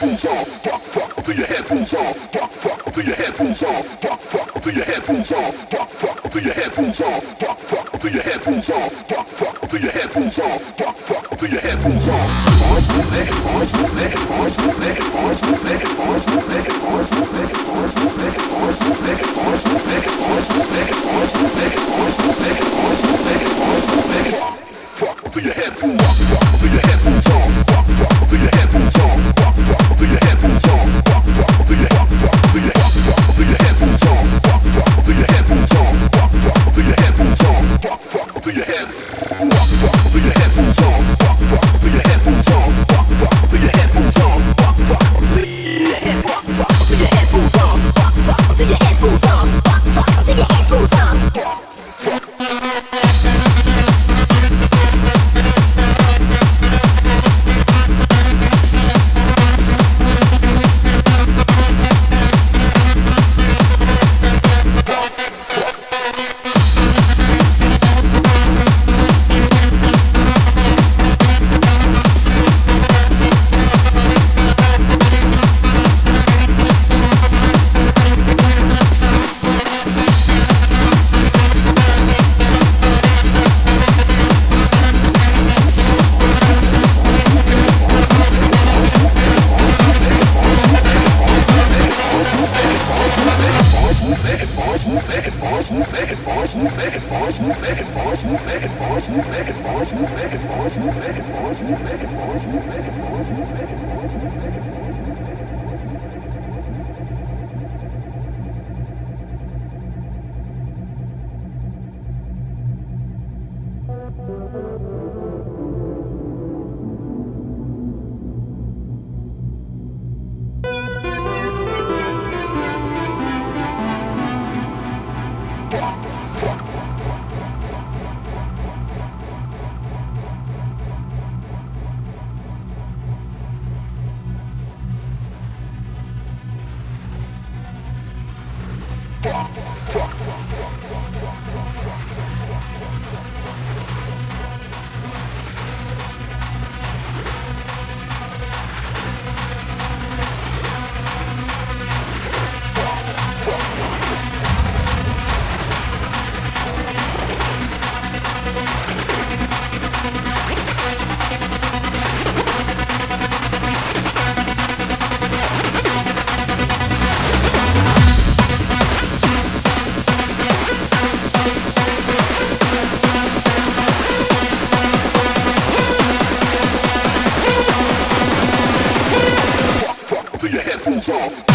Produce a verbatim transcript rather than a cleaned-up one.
headphones off. Fuck, fuck until your headphones off. Fuck, fuck until your headphones off. Fuck, fuck until your headphones off. Fuck, fuck until your headphones off. Fuck, fuck until your headphones off. Fuck, fuck until your headphones off. Fuck, fuck until your headphones off. Headphones, move that, headphones, move that, headphones, move that, headphones, move that, headphones, move that, headphones, move that, headphones, move that, headphones, move that, headphones, move that, headphones, move that, headphones, move that, headphones, move that, headphones, move that, headphones, move that. Fuck until your headphones off. Fuck until your headphones off. Fuck, fuck until your headphones off. Fuck, fuck until your headphones off. Fuck, fuck until your fuck, fuck until your fuck, fuck until your headphones off. Fuck, fuck until your headphones off. Fuck, fuck until your headphones off. Fuck, fuck until your head. Fuck, fuck until your headphones off. Fuck, fuck until your headphones off. Fuck, fuck until your headphones off. Fuck, fuck until your head. Fuck, fuck until your headphones off. Fuck, fuck until your headphones off. Fuck, fuck until your headphones off. Fuck, fuck. Till your headphones off.